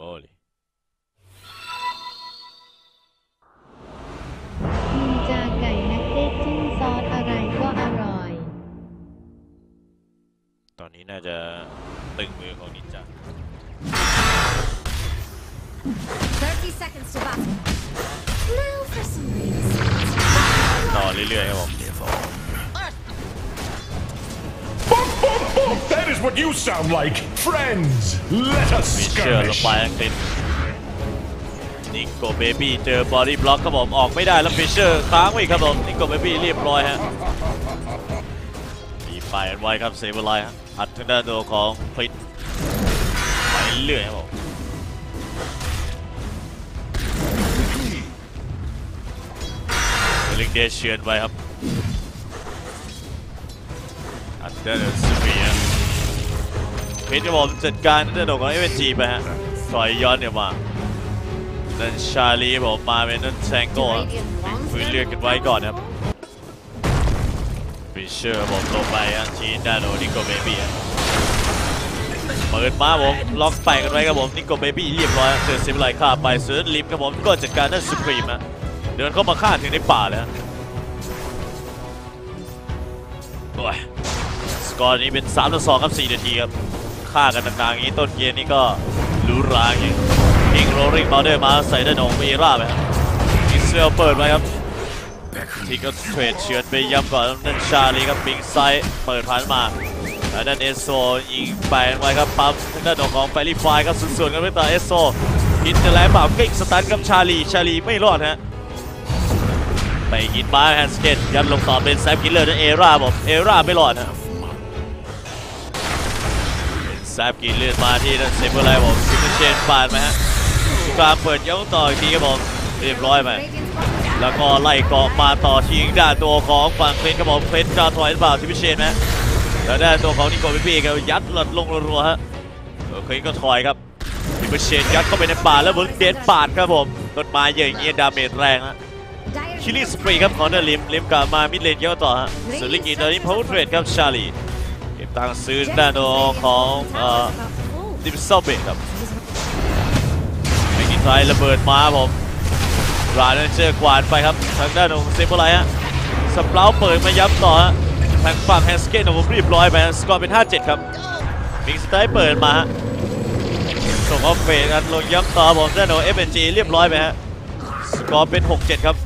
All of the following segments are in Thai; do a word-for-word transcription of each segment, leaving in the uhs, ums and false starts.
moly นินจาไก่นักเก็ตจิ้มซอสอะไรก็อร่อยตอนนี้น่าจะตึงมือของนินจา thirty seconds to battle. Now for some reason. ต่อเรื่อยๆครับผม That is what you sound like, friends. Let us ฟิชเชอร์ลง skirmish. ไปอังกฤษนิโกเบบี้เจอบอดี้บล็อกครับผมออกไม่ได้แล้วฟิชเชอร์ค้างไว้ครับผมนิโกเบบี้เรียบร้อยฮะมีไฟกันไว้ครับเซเบอร์ไลท์ฮะอัดทางด้านตัวของพลิตไปเรื่อยครับผมลิงเดชเชือนไว้ครับอัดด้านสปีดพลิตครับผมจัดการด้านตัวของเอเวนจีไปฮะถอยย้อนเดี๋ยวมานั่นชาลีผมมาเป็นนั่นแซงโก้ฟื้นเลือดกันไว้ก่อนครับฟิชเชอร์ผมลงไปฮะชี้ด้านโอนิโกเบบี้เปิดมาผมล็อกไปกันไว้ครับผมนิโกเบบี้เรียบร้อยเจอซิมไลฆ่าไปเสือลิฟครับผมก็จัดการนั่นสุพรีมฮะเดินเข้ามาฆ่าถึงในป่าเลยฮะโอ้ยสกอร์นี้เป็นสามต่อสองครับสี่นาทีครับฆ่ากันต่างๆอย่างนี้ต้นเกมนี้ก็หรูหราอย่างนี้ยิงโรลลิ่งบอลเดอร์มาใส่ด้านของเอร่าไปครับอิสราเอลเปิดไว้ครับที่ก็เทรดเฉือนไปย้ำก่อนนั่นชาลีครับบิงไซด์เปิดผ่านมาแล้วนั่นเอสโซยิงไปไว้ครับปั๊มทางด้านของแฟรี่ไฟครับส่วนๆกันไปต่อเอสโซฮิตจะแล้วเปล่ากิ๊กสตันกับชาลีชาลีไม่รอดฮะไปยิงมาแฮนสเกตยัดลงต่อเป็นแซมกิลเลอร์นั่นเอร่าบอกเอร่าไม่รอดนะแซมกิลเลอร์มาที่นั่นเซเบอร์ไลท์บอกซิมเชนปาดไหมฮะกลางเปิดย้อนต่ออีกทีครับผมเรียบร้อยไปแล้วก็ไล่เกาะมาต่อทิ้งด้านตัวของฝั่งเคลนครับผมเคลนจะถอยหรือเปล่าซิมเชนไหมแล้วด้านตัวของนิโกเบบี้ก็ยัดหลดลงรัวๆฮะเคลนก็ถอยครับซิมเชนยัดเข้าไปในป่าแล้วมึงเด็ดปาดครับผมต้นไม้เยอะอย่างเงี้ยดาเมจแรงฮะคิลลี่สปรีครับคอนเนอร์ลิมลิมกลับมามิดเลนเยอะต่อฮะส่วนลิกินตอนนี้พาวเวอร์เทรดครับชาลีเก็บตังค์ซื้อด้านตัวของเอ่อดิมซอเบตครับไม่กินไทยระเบิดมาผมราเนเจอร์กวาดไปครับทางด้านของเซเบอร์ไลท์ฮะสเปล่าเปิดมาย้ำต่อฮะทางฝั่งแฮนสเกตของผมเรียบร้อยไปสกอร์เป็น ห้าเจ็ด ครับมิงสไตล์เปิดมาฮะส่งออฟเฟสกันลงย้ำต่อผมด้านของ เอฟ เอ็น จี เรียบร้อยไปฮะสกอร์เป็น หกเจ็ด ครับ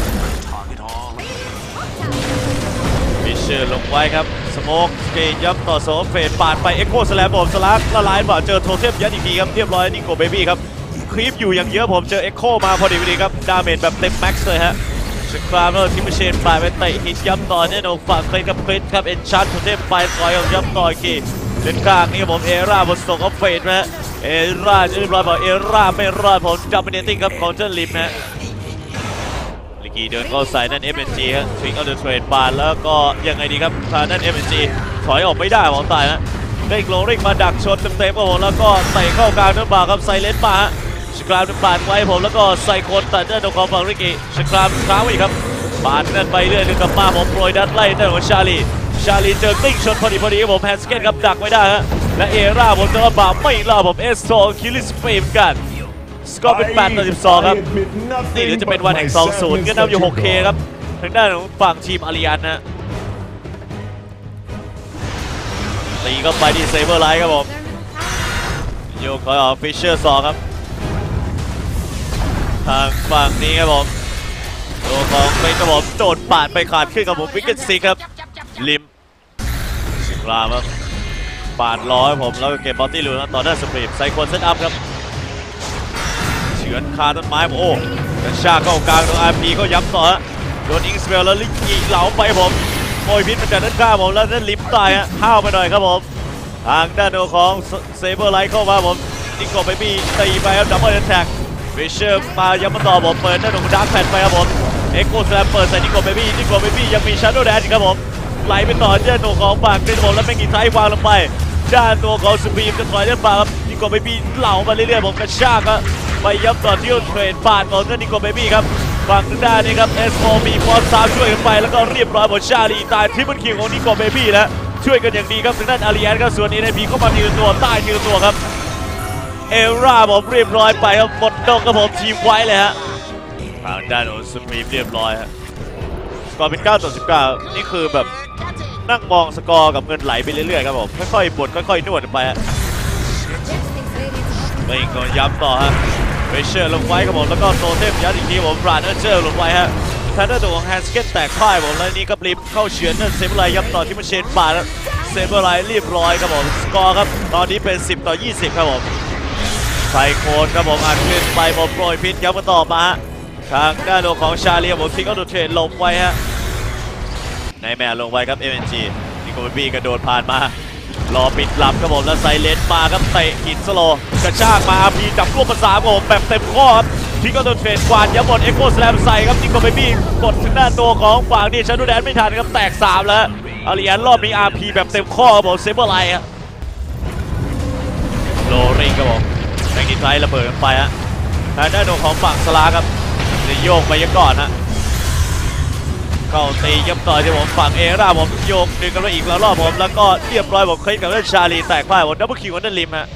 ฟิชเชอร์ลงไว้ครับสโมกเกย์ย้ำต่อโซเฟสปาดไปเอ็กโคสแลมผมสลักละลายบ่าเจอโทเทมยัดอีกทีครับเรียบร้อยนิโกเบบี้ครับครีปอยู่อย่างเยอะผมเจอเอ็กโคมาพอดีพอดีครับดาเมจแบบเต็มแม็กซ์เลยฮะสครามแล้วทิมเชนปาดไปเตะฮิตย้ำต่อเนี่ยโดนฝั่งเคลนกับคริสครับเอ็นชันโทเทมไปคอยย้ำต่ออีกทีเล่นกลางนี่ผมเอร่าบนส่งออฟเฟสนะฮะเอร่าจะเรียบร้อยบอกเอร่าไม่รอดผมดับเบิลเนตติ้งครับของเจ้าลิมนะลิกีเดินเข้าใส่นั่น เอฟ เอ็น จี ครับทวิงเอาเดอะเทรดบาร์แล้วก็ยังไงดีครับทางนั่น เอฟ เอ็น จี ถอยออกไม่ได้ผมตายนะได้โกลริงมาดักชนเต็มๆครับผมแล้วก็เตะเข้ากลางน้ำบาครับไซเลนมาฮะสครามน้ำบาดไว้ผมแล้วก็ใส่คนตัดด้านตรงของฝั่งริกีสครามค้างไว้ครับบาดนั่นไปเรื่อยนึงกับมาผมโปรยดัดไล่ด้านของชาลีชาลีเจอกลิ้งชนพอดีพอดีครับผมแฮนสเกตครับดักไว้ได้ฮะและเอร่าผมจะบาไม่รอผมเอสโซคิลลิสเปย์เหมือนกันสกอร์เป็นแปดต่อสิบสองครับนี่เดี๋ยวจะเป็นวันแห่งสองศูนย์ก็นำอยู่ หกเค ครับทางด้านของฝั่งทีมอาริยันนะตีก็ไปที่เซเบอร์ไลท์ครับผมโยกคอยออกฟิชเชอร์สองครับทางฝั่งนี้ครับผมตัวของเป็นครับผมโดดปาดไปขาดขึ้นกับผมวิกเก็ตซิกครับลิมสิงลาครับปาดล้อให้ผมแล้วก็เก็บบอลตี้ลูนะต่อด้านสปรีมไซโคนเซตอัพครับเฉือนคาต้นไม้โอ้กระชากเข้ากลางตรงอาร์พีก็ย้ำต่อฮะโดนอิงสเปลแล้วลิกิเหลาไปผมโอยพิษมันจากด้านข้างผมแล้วนั่นลิมตายฮะห้าวไปหน่อยครับผมทางด้านของเซเบอร์ไลท์เข้ามาผมนิโกเบบี้ตีไปครับดับเบิลแท็กฟิชเชอร์มาย้ำมาต่อผมเปิดด้านของดาร์คแพนไปครับผมเอ็กโกสแลมเปิดใส่นิโกเบบี้นิโกเบบี้ยังมีชาร์โดแดนครับผมไหลไปต่อด้านของฝั่งกรีนผมแล้วไม่กี่ไทยวางลงไปด้านตัวของสปีมจะถอยด้านฝ่าครับนิโกเบบี้เหลามาเรื่อยๆผมกระชากครับไปย้ำต่อที่เทรนปาดของนิโกเบบี้ครับฝั่งด้านนี้ครับเอสโฟมีบอลสามช่วยกันไปแล้วก็เรียบร้อยหมดชาลีตายทริปเปิลคิวของนิโกเบบี้แล้วช่วยกันอย่างดีครับทางด้านอาริยันครับส่วนนี้ในพีเข้ามาทีละตัวใต้ทีละตัวครับเอร่าผมเรียบร้อยไปครับหมดดงครับผมทีมไว้เลยฮะทางด้านของสุพีมเรียบร้อยฮะสกอร์เป็นเก้าต่อสิบเก้านี่คือแบบนั่งมองสกอร์กับเงินไหลไปเรื่อยๆครับผมค่อยๆบดค่อยๆนวดไปฮะเองก็ย้ำต่อฮะเรเชอร์ลงไว้ครับผมแล้วก็โตเทมยัดอีกทีผมบราดเออร์เชอร์ลงไว้ฮะแทนเดอร์ตัวของแฮนสเกตแตกพ่ายผมแล้วนี่ก็รีบเข้าเฉือนนั่นเซเบอร์ไลย้ำต่อที่มันเชนปาดเซเบอร์ไลเรียบร้อยครับผมสกอร์ครับตอนนี้เป็นสิบต่อยี่สิบครับผมไซโคนครับผมอัดขึ้นไปผมโปรยพิษย้ำมาต่อมาทางด้านของชาเลียผมทิ้งเอาดูเทรดลงไว้ฮะในแมนลงไว้ครับ เอ็ม เอ็น จี นิโคลบี้กระโดดผ่านมารอปิดหลับครับผมแล้วไซเลนมาครับเตะหินสโลกระชากมาอาพีจับรวบประสานผมแบบเต็มข้อครับทิ้งเอาดูเทรดกวาดย้ำหมดเอ็กโคสแลมใส่ครับนิโคลบี้กดถึงด้านตัวของฝั่งนี้ชาดูแดนไม่ทันครับแตกสามแล้วอาริแอนรอบนี้ อาร์ พี แบบเต็มข้อครับผมเซเบอร์ไลท์ครับโลริงครับผมแบงค์ที่ไทยระเบิดกันไปฮะทางด้านของฝั่งสลาครับจะโยกไปยังก่อนฮะเข้าตียับต่อยที่ผมฝั่งเอร่าผมโยกดึงกันไปอีกแล้วรอบผมแล้วก็เรียบร้อยผมเคยกับเรื่องชาลีแตกพ่ายผมดับเบิลคิวกันนั่นริมฮะ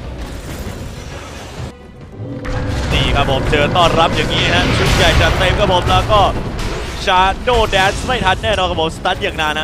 นี่ครับผมเจอต้อนรับอย่างนี้ฮะชุดใหญ่จัดเต็มครับผมแล้วก็ชาโดแดนซ์ไม่ทันแน่นอนครับผมสตันอย่างนานฮะ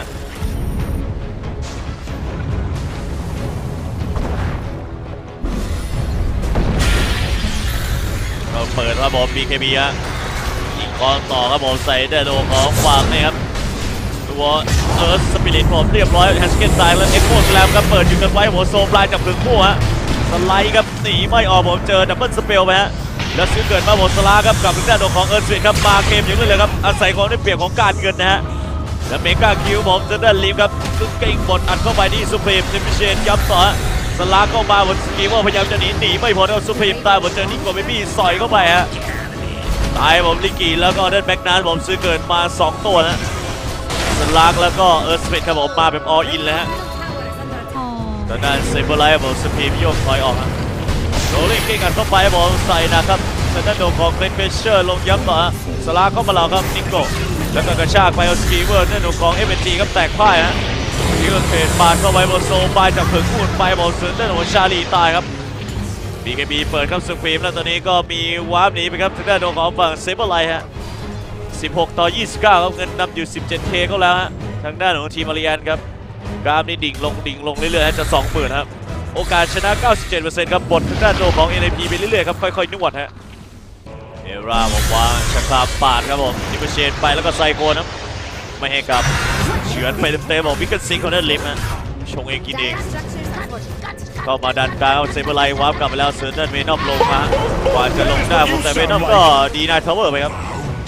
เราเปิดครับผม บี เค บี ฮะอีกกองต่อครับผมใส่ได้โดของฝั่งนี่ครับตัวเอิร์ธสปิริตผมเรียบร้อยแฮชเกนตายแล้วเอ็กโคสแลมครับเปิดอยู่กันไว้หัวโซมลายจับถึงคู่ฮะสไลด์ครับหนีไม่ออกผมเจอดับเบิลสเปลไปฮะแล้วซื้อเกิดมาผมสลาครับกับทางด้านของเอิร์ธสปิริตครับมาเกมอย่างนี้เลยครับอาศัยความได้เปรียบของการเงินนะฮะแล้วเมกาคิวผมจะได้ลีฟครับซึ่งเก่งบดอัดเข้าไปที่สุพรีมเดมิเชนย้ำต่อสลาเข้ามาบนสกีว่าพยายามจะหนีหนีไม่พ้นเอาสุพรีมตายบนเจอนิโกเบบี้สอยเข้าไปฮะตายผมลิกีแล้วก็เดินแบ็กนานผมซื้อเกิดมาสองตัวนะสลากแล้วก็เอิร์ธสปิริตครับผมมาแบบอออินเลยฮะตอนนั้นเซเบอร์ไลท์ผมสุพรีมโยกถอยออกฮะโรลลิ่งเก่งอัดเข้าไปผมใส่นะครับแต่ด้านโดนของเกรนเฟเชอร์ลงย้ำต่อฮะสลากเข้ามาเราครับนิโก้แล้วก็กระชากไปเอาสกีเวอร์ด้านโดนของเอฟเอ็นจีครับแตกพ่ายฮะที่ก็เทรดบานเข้าไปบนโซไปจากถึงอุ่นไปบอลเสือด้านของชาลีตายครับ บี เค บี เปิดครับสุพรีมแล้วตอนนี้ก็มีวาร์ปหนีไปครับทางด้านของฝั่งเซเบอร์ไลท์ฮะสิบหกต่อยี่สิบเก้าครับเงินนำอยู่ สิบเจ็ดเค ก็แล้วฮะทางด้านของทีมอาริแอนครับกราฟนี่ดิ่งลงดิ่งลงเรื่อยๆฮะจะ สองหมื่น ครับโอกาสชนะ เก้าสิบเจ็ดเปอร์เซ็นต์ ครับบททางด้านโดของ เอ็น ไอ พี ไปเรื่อยๆครับค่อยๆนวดฮะเอร่าบอกว่าชักคาปาดครับผมนิเปเชนไปแล้วก็ไซโคนครับไม่ให้กลับเฉือนไปเต็มๆบอกวิกเกอร์ซิงเขาได้ลิฟต์นะชงเองกินเองเข้ามาดันกลางเอาเซเบอร์ไลท์วาร์ปกลับไปแล้วเซอร์เดนเวนอมลงมากว่าจะลงได้ผมแต่เวนอมก็ดีนายทาวเวอร์ไปครับ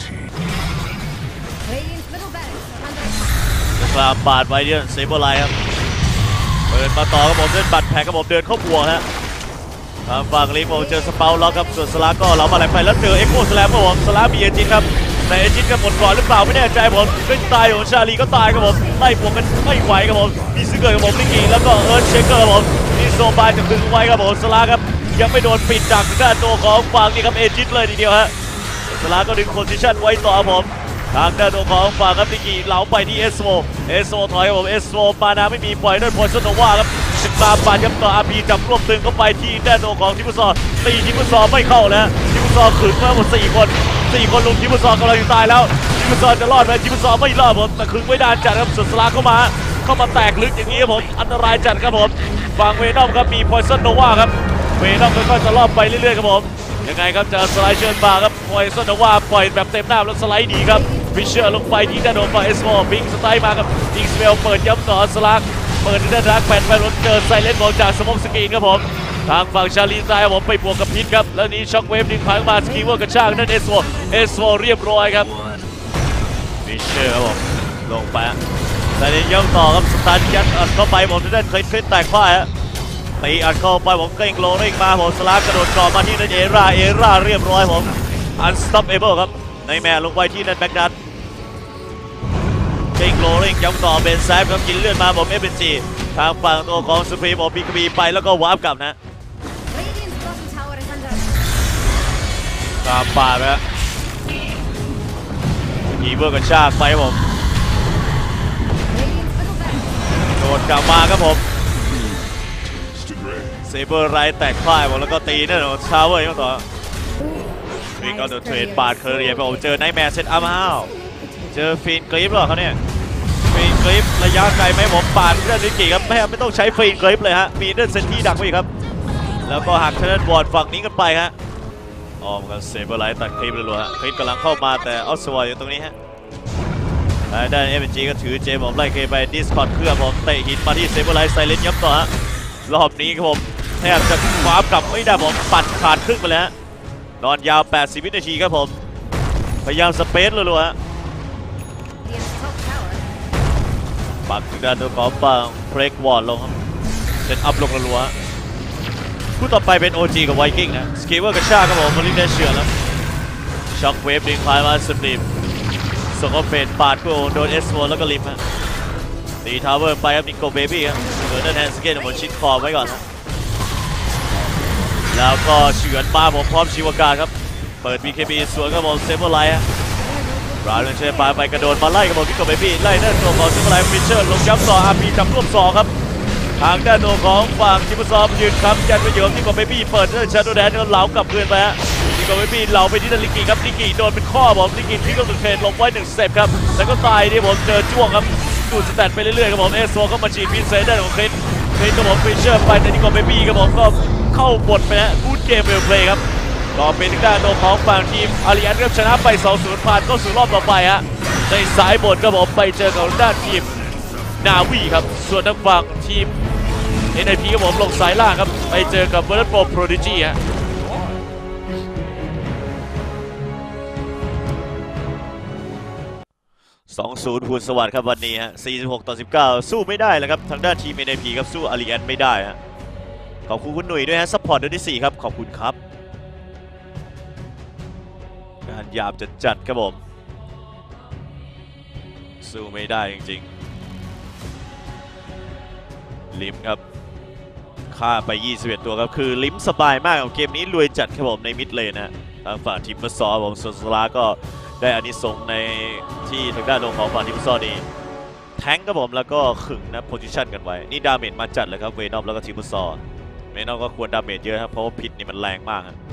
กลาบาดไว้เนี่ยเซเบอร์ไลท์ครับเปิดมาต่อครับผมเดินบัตรแพ้ครับผมเดินเข้าบวกฮะทางฝั่งลิฟผมเจอสเปาล็อกครับส่วนสลาก็เรามาไหลไปแล้วเจอเอ็กโคสแลมครับผมสลามีเอจินครับแต่เอจินก็หมดก่อนหรือเปล่าไม่แน่ใจผมเป็นตายของชาลีก็ตายครับผมไล่บวกกันไม่ไหวครับผมมีซื้อเกิดครับผมลิกีแล้วก็เอิร์ธเชคเกอร์ครับผมมีโซบายจะดึงไว้ครับผมสลาครับยังไม่โดนปิดจากด้านตัวของฝั่งนี้ครับเอจินเลยทีเดียวฮะสลาก็ดึงโพซิชั่นไว้ต่อผมทางด้านตัวของฝั่งครับลิกีเหลาไปที่เอสโมเอสโมถอยครับผมเอสโมมานาไม่มีปล่อยด้วยพอยซ์โนวาครับศึกตามปาดครับต่ออาร์พีจับรวบตึงเข้าไปที่ด้านตัวของทิพุซอตีทิพุซอไม่เข้าแล้วทิพุซอขึงมาหมดสี่คนสี่คนลุมทิพุซอกำลังจะตายแล้วทิพุซอจะรอดไหมทิพุซอไม่รอดผมแต่ขึงไม่ได้จัดครับสุดสลาเข้ามาเข้ามาแตกลึกอย่างนี้ครับผมอันตรายจัดครับผมฝั่งเวนอมครับมีพอยซ์โนวาครับเวนอมค่อยๆจะรอบไปเรื่อยๆครับผมยังไงครับจะสไลด์เชิญมาครับพอยซ์โนวาปล่อยแบบเต็มหน้าแล้วสไลด์หนีครับฟิชเชอร์ลงไปที่ด้านโดนฝั่งเอสโมบิงสไตล์มาครับอิงสเวลเปิดย้ำต่อสลากเปิดที่ด้านทางแปดไปรถเจอไซเลนบอลจากสมองสกรีนครับผมทางฝั่งชาลีตายผมไปบวกกับพิษครับแล้วนี้ช็อคเวฟดึงพังมาสกีเวอร์กระชากนั่นเอสโมเอสโมเรียบร้อยครับฟิชเชอร์ครับผมลงไปแต่นี้ย่ำต่อครับสตาร์ทยัดอัดเข้าไปผมจะได้เคยเคยแตกพ่ายฮะตีอัดเข้าไปผมเก่งโลเร่งมาผมสลากกระโดดก่อมาที่นั่นเอร่าเอร่าเรียบร้อยผมอันสต็อปเอเบิลครับในแม่ลงไปที่นั่นแบ็กดันเก่งโลเร่งย้ำต่อเบนแซฟครับกินเลือดมาผมเอฟเอ็นจีทางฝั่งตัวของสุพรีมบอกบีกบีไปแล้วก็วาร์ปกลับนะตามป่าไปฮะกีเบอร์กระชากไปผมโดดกลับมาครับผมเซเบอร์ไรแตกพ่ายหมดแล้วก็ตีแน่นอนชาวเวอร์ยังต่อมีก็โดนเทรดปาดเคอร์เรียไปผมเจอไนท์แมร์เซตอัพอ้าวเจอฟีนกริฟหรอเขาเนี่ยฟีนกริฟระยะไกลไหมผมปาดเรื่องนิกิครับไม่ไม่ต้องใช้ฟีนกริฟเลยฮะมีเรื่องเซนที่ดักไว้อีกครับแล้วก็หักเทนบอร์ดฝั่งนี้กันไปฮะออมกันเซเบอร์ไรตัดคลิปรัวๆฮะคลิปกำลังเข้ามาแต่ออสวอยอยู่ตรงนี้ฮะได้เอ็มจีก็ถือเจผมไล่เคไปดิสคอร์ดเครื่องผมเตะหินมาที่เซเบอร์ไรไซเลนยับต่อฮะรอบนี้ครับผมแทบจะคว้ากลับไม่ได้ผมปัดขาดครึ่งไปแล้วนอนยาวแปดสิบวินาทีครับผมพยายามสเปซรัวๆฮะ Radiant's top tower. ปักถึงด้านตัวของปังเพลกวอร์ดลงครับเซตอัพลงรัวๆคู่ต่อไปเป็น โอ จี กับไวกิ้งนะสกีเวอร์กับชาครับผมมาลินได้เชือแล้วช็อคเวฟดึงพายมาสตีมส่งเอาเฟดปาดกูโดนเอสโฟแล้วก็ลิมฮะตีทาวเวอร์ไปครับนิโกเบบี้ครับเหลือด้านแฮนสเกตหมดชิดคอไว้ก่อนนะแล้วก็เฉือนมาผมพร้อมชีวการครับเปิด บี เค บี สวนกับผมเซเบอร์ไลท์ฮะบราเลนเชปาไปกระโดดมาไล่กับผมนิโกเบบี้ไล่ด้านตัวของเซเบอร์ไลท์ฟิชเชอร์ลงย้ำต่ออาร์พีจับรวบสองครับทางด้านตัวของฝั่งทิมซอมยืนครับยันไปอยู่กับนิโกเบบี้เปิดด้านชาโดแดนก็เหลากลับคืนไปฮะนิโกเบบี้เหลาไปที่ด้านลิกิครับลิกิโดนเป็นข้อผมลิกิทิ้งลงเทรนลงไว้หนึ่งสเต็ปครับแล้วก็ตายที่ผมเจอจ้วงครับดูดสแตทไปเรื่อยๆครับผมเอสโซก็มาฉีดพินเซด้านของคริสคริสกับผมฟิชเชอร์ไปแต่นิโกเบบี้กับผมก็เข้าบทไปนะกูดเกมเวลเพลย์ครับก็เป็นทางด้านตัวของฝั่งทีมอาริอันเริ่มชนะไป สองศูนย์ ผ่านเข้าสู่รอบต่อไปฮะในสายบทครับผมไปเจอกับด้านทีมนาวีครับส่วนทางฝั่งทีม เอ็น ไอ พี ครับผมลงสายล่างครับไปเจอกับเวอร์โปรโปรดิจีฮะสองศูนย์ภูลสวัสดิ์ครับวันนี้ฮะสี่สิบหกต่อสิบเก้าสู้ไม่ได้แล้วครับทางด้านทีม เอ็น ไอ พี ครับสู้อาริอันไม่ได้ฮะขอบคุณคุณหนุ่ยด้วยฮะซัพพอร์ตเดือนที่สี่ครับขอบคุณครับการหยาบจัดจัดครับผมสู้ไม่ได้จริงๆลิมครับฆ่าไปยี่สิบเอ็ดตัวครับคือลิมสบายมากของเกมนี้รวยจัดครับผมในมิดเลนนะทางฝั่งทีมมัสซอผมส่วนสลาก็ได้อานิสงส์ในที่ทางด้านของฝั่งทีมมัสซอนี่แทงครับผมแล้วก็ขึงนะโพซิชันกันไว้นี่ดาเมจมาจัดเลยครับเวนอมแล้วก็ทีมมัสซอเวนอมก็ควรดาเมจเยอะครับเพราะว่าพิษนี่มันแรงมากครับ